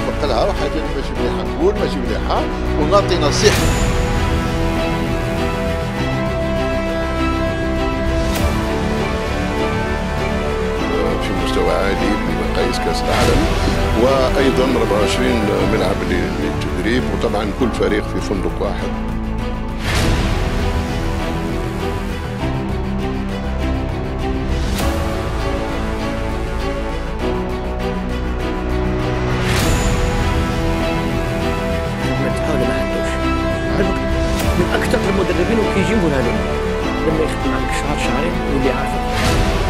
نوفق لها وحاجه ماشي مليحه نقول ماشي مليحه ونعطي نصيحه. في مستوى عالي بمقاييس كاس العالم، وايضا 24 ملعب للتدريب، وطبعا كل فريق في فندق واحد. من اكثر المدربين وكيجيبوا لنا لما يخدم معك شهر شهرين واللي عارفه